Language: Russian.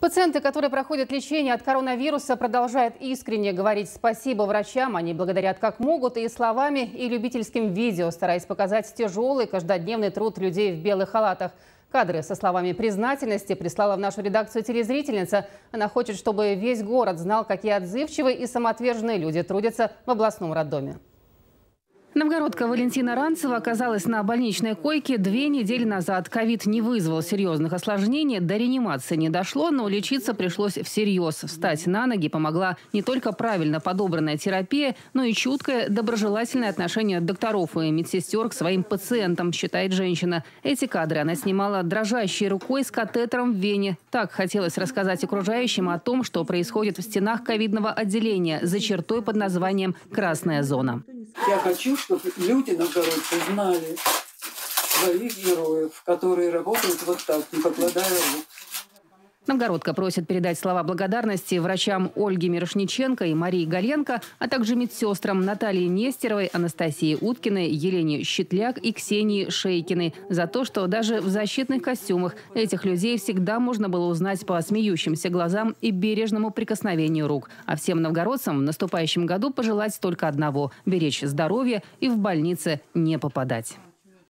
Пациенты, которые проходят лечение от коронавируса, продолжают искренне говорить спасибо врачам. Они благодарят как могут и словами, и любительским видео, стараясь показать тяжелый каждодневный труд людей в белых халатах. Кадры со словами признательности прислала в нашу редакцию телезрительница. Она хочет, чтобы весь город знал, какие отзывчивые и самоотверженные люди трудятся в областном роддоме. Новгородка Валентина Ранцева оказалась на больничной койке 2 недели назад. Ковид не вызвал серьезных осложнений, до реанимации не дошло, но лечиться пришлось всерьез. Встать на ноги помогла не только правильно подобранная терапия, но и чуткое, доброжелательное отношение докторов и медсестер к своим пациентам, считает женщина. Эти кадры она снимала дрожащей рукой с катетером в вене. Так хотелось рассказать окружающим о том, что происходит в стенах ковидного отделения за чертой под названием «Красная зона». Я хочу, чтобы люди новгородцы знали своих героев, которые работают вот так, не покладая рук. Новгородка просит передать слова благодарности врачам Ольге Мирошниченко и Марии Галенко, а также медсестрам Наталье Нестеровой, Анастасии Уткиной, Елене Щетляк и Ксении Шейкиной за то, что даже в защитных костюмах этих людей всегда можно было узнать по смеющимся глазам и бережному прикосновению рук. А всем новгородцам в наступающем году пожелать только одного – беречь здоровье и в больнице не попадать.